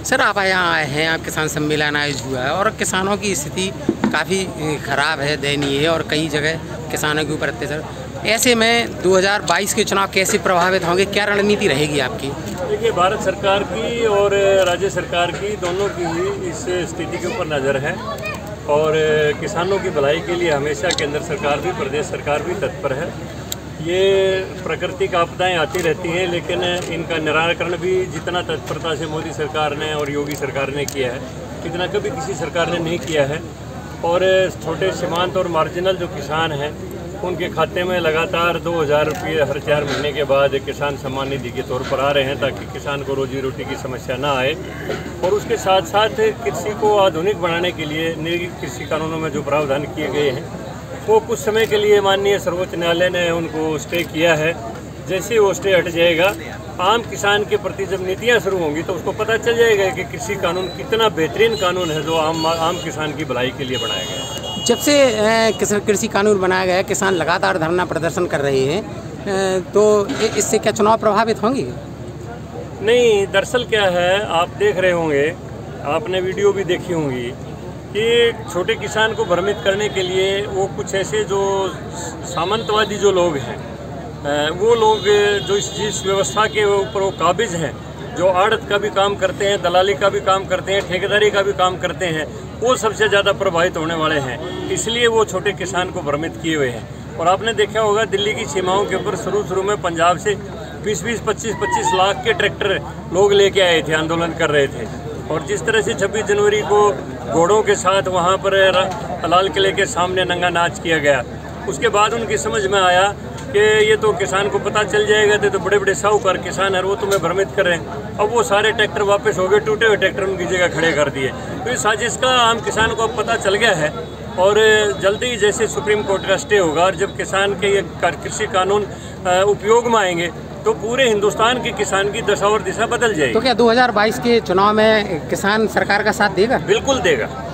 Sir आप यहाँ आए हैं, आप किसान सम्मेलन आयोजित हुआ है और किसानों की स्थिति काफ़ी ख़राब है, दयनीय है और कई जगह किसानों के ऊपर अत्याचार। ऐसे में 2022 के चुनाव कैसे प्रभावित होंगे, क्या रणनीति रहेगी आपकी? देखिए, भारत सरकार की और राज्य सरकार की दोनों की ही इस स्थिति के ऊपर नज़र है और किसानों की भलाई के लिए हमेशा केंद्र सरकार भी, प्रदेश सरकार भी तत्पर है। ये प्राकृतिक आपदाएं आती रहती हैं, लेकिन इनका निराकरण भी जितना तत्परता से मोदी सरकार ने और योगी सरकार ने किया है, इतना कभी किसी सरकार ने नहीं किया है। और छोटे सीमांत और मार्जिनल जो किसान हैं, उनके खाते में लगातार 2000 रुपये हर 4 महीने के बाद किसान सम्मान निधि के तौर पर आ रहे हैं, ताकि किसान को रोजी रोटी की समस्या ना आए। और उसके साथ साथ कृषि को आधुनिक बनाने के लिए नए कृषि कानूनों में जो प्रावधान किए गए हैं, वो कुछ समय के लिए माननीय सर्वोच्च न्यायालय ने उनको स्टे किया है। जैसे वो स्टे हट जाएगा, आम किसान के प्रति जब नीतियाँ शुरू होंगी तो उसको पता चल जाएगा कि कृषि कानून कितना बेहतरीन कानून है जो आम किसान की भलाई के लिए बनाया गया है। जब से कृषि कानून बनाया गया है, किसान लगातार धरना प्रदर्शन कर रहे हैं, तो इससे क्या चुनाव प्रभावित होंगे? नहीं, दरअसल क्या है, आप देख रहे होंगे, आपने वीडियो भी देखी होंगी कि छोटे किसान को भ्रमित करने के लिए वो कुछ ऐसे जो सामंतवादी जो लोग हैं, वो लोग जो जिस व्यवस्था के ऊपर वो काबिज हैं, जो आड़त का भी काम करते हैं, दलाली का भी काम करते हैं, ठेकेदारी का भी काम करते हैं, वो सबसे ज़्यादा प्रभावित होने वाले हैं। इसलिए वो छोटे किसान को भ्रमित किए हुए हैं। और आपने देखा होगा, दिल्ली की सीमाओं के ऊपर शुरू में पंजाब से 20-20, 25-25 लाख के ट्रैक्टर लोग लेके आए थे, आंदोलन कर रहे थे। और जिस तरह से 26 जनवरी को घोड़ों के साथ वहाँ पर लाल किले के सामने नंगा नाच किया गया, उसके बाद उनकी समझ में आया कि ये तो किसान को पता चल जाएगा, तो बड़े बड़े साहूकार किसान है, वो तुम्हें भ्रमित कर रहे हैं। अब वो सारे ट्रैक्टर वापस हो गए, टूटे हुए ट्रैक्टर उनकी जगह खड़े कर दिए। तो इस साजिश का आम किसान को अब पता चल गया है और जल्दी ही जैसे सुप्रीम कोर्ट का स्टे होगा और जब किसान के ये कृषि कानून उपयोग में आएंगे, तो पूरे हिंदुस्तान के किसान की दशा और दिशा बदल जाएगी। तो क्या 2022 के चुनाव में किसान सरकार का साथ देगा? बिल्कुल देगा।